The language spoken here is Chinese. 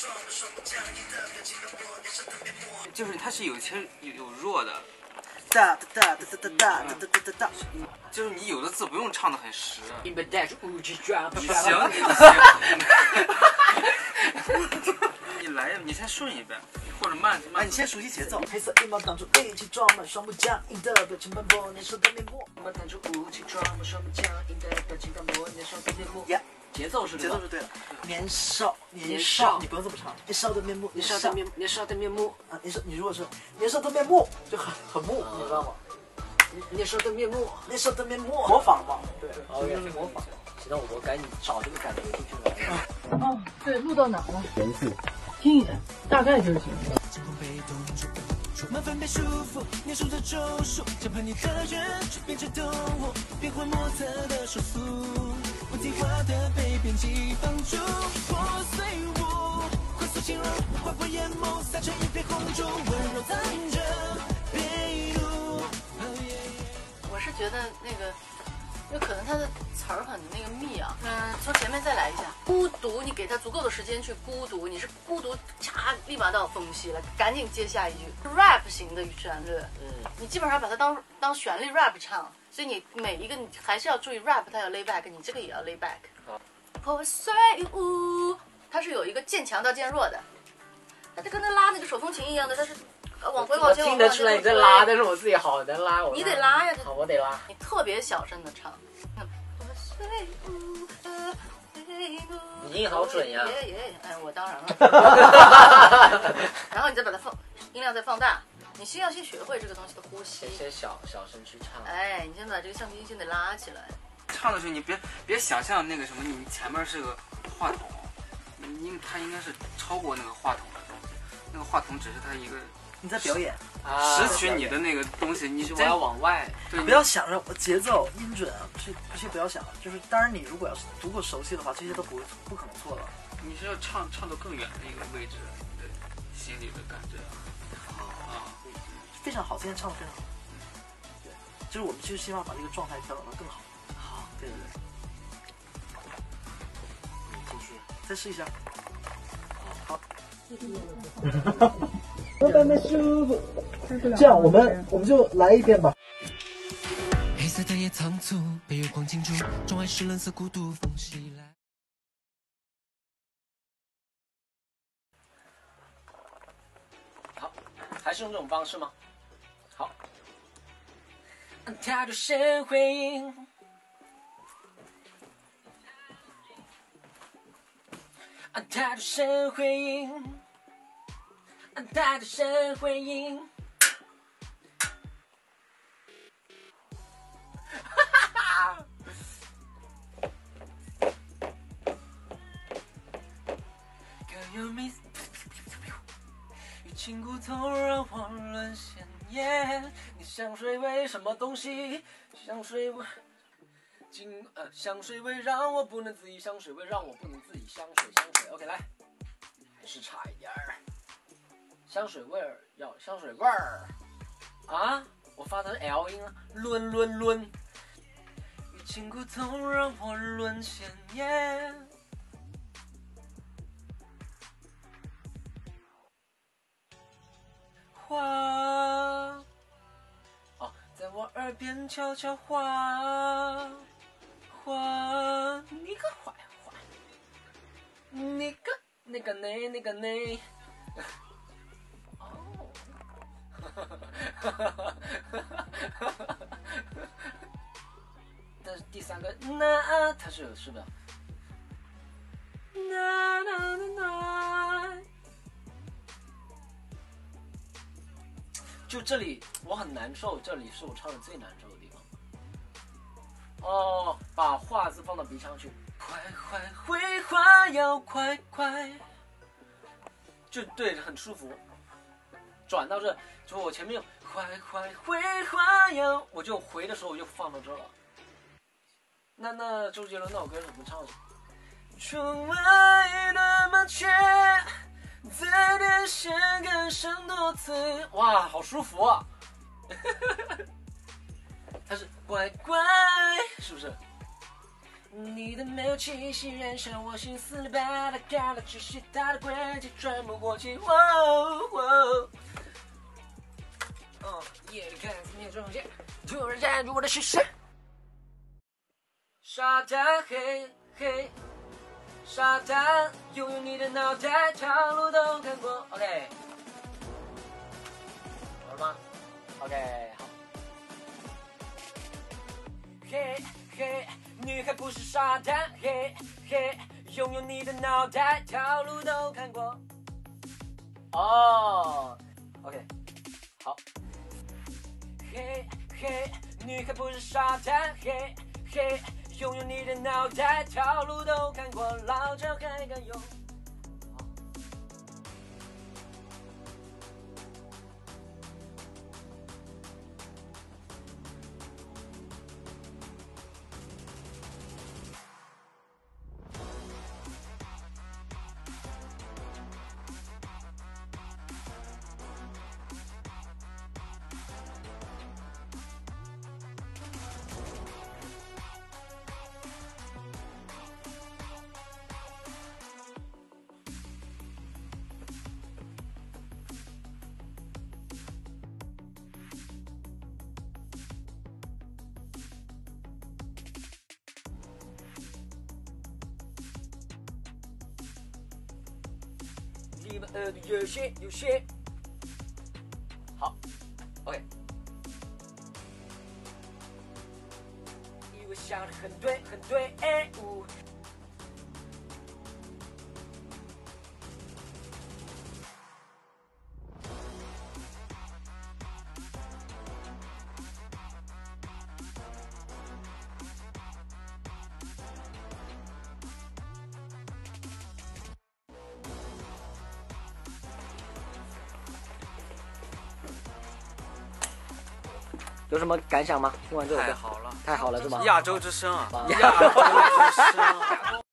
就是它是有些有弱的， 哒哒哒哒哒哒哒哒哒哒， 就是你有的字不用唱的很实。 你们带着无知抓不行抓？ 行，你来呀，你先顺一遍，或者慢。 哎，你先熟悉节奏。黑色羽毛挡住力气，装满双目僵硬的表情，斑驳年少的面目。 我弹出武器，装满双目僵硬的表情，斑驳年少的面目。 呀， 节奏是节奏是对的。年少，你不用这么唱。年少的面目， 年少的面目啊，你如果是年少的面目，就很木，你知道吗？ 年少的面目， 年少的面目，模仿嘛，对， 就是模仿。行，那我赶紧找这个感觉进去了。 哦，对，录到哪了？元素，听一下，大概就是行。 麻烦别束缚，念数着咒术，想叛逆的人却变成动物，变幻莫测的手速，不听话的被编辑绑住，破碎物，快速侵入，划过眼眸，撒成一片红烛，温柔藏着悲怒。 我是觉得那个，有可能他的词儿很那个密啊。从前面再来一下，孤独，你给他足够的时间去孤独，你是孤独，嚓，立马到缝隙了，赶紧接下一句 rap 型的旋律。你基本上把它当旋律 rap 唱，所以你每一个你还是要注意 rap 它要 lay back，你这个也要 lay back。破碎物，它是有一个渐强到渐弱的，它就跟那拉那个手风琴一样的，它是。往回往前， 我听得出来你在拉，但是我自己好难拉， 你得拉呀！ 好，我得拉。 你特别小声的唱， 你音好准呀！ 哎，我当然了。然后你再把它音量再放大，你要先学会这个东西的呼吸。 先小声去唱。 哎，你先把这个橡皮筋先得拉起来。 唱的时候你别想象那个什么，你前面是个话筒，它应该是超过那个话筒的东西，那个话筒只是它一个。 你在表演， 拾取你的那个东西，你我要往外， 对， 不要想着节奏、音准啊，这些不要想。就是当然，你如果要是足够熟悉的话，这些都不可能错了。 你是要唱到更远的一个位置，你的心里的感觉啊， 非常好，今天唱的非常好。对，就是我们就是希望把这个状态调整得更好。好，对。 继续， 再试一下。好。这样，我们就来一遍吧。 黑色的夜仓促，被月光浸住，窗外是冷色孤独风袭来。 好，还是用这种方式吗？好。他的神回应。他的神回应。他的神回应，哈哈哈！更有迷，欲擒故纵让我沦陷。你香水味什么东西？香水味，香水味让我不能自已，香水味让我不能自已，香水。OK， 来，还是差一点儿。香水味儿要香水味儿啊！我发的是 L 音啊，沦，欲擒故纵让我沦陷。话哦，在我耳边悄悄话，你个坏坏，你个那个那。但是第三个那它是不是？就这里我很难受，这里是我唱的最难受的地方。哦，把话字放到鼻腔去，快回话要快，就对，很舒服。转到这，就我前面快回话要，我就回的时候我就放到这了。那周杰伦那首歌怎么唱的？窗外的麻雀在电线杆上多次，哇，好舒服啊！它是乖乖，是不是？ 你的没有气息燃烧我心思里，把它干了，只是它的轨迹转不过去。夜里看思念中间，突然占住我的视线。沙滩黑黑，沙滩拥有你的脑袋，条路都看过。OK， 好了吗 ？OK， 好。嘿嘿，女孩不是沙滩，嘿嘿，拥有你的脑袋，条路都看过。哦 ，OK， 好。嘿嘿，女孩不是沙滩，嘿嘿，拥有你的脑袋，条路都看过，老脚还敢用。你们耳朵有些好 ，OK。以为想的很对，有什么感想吗？听完这首歌太好了， 太好了是吧？ 亚洲之声啊， 啊亚洲之声。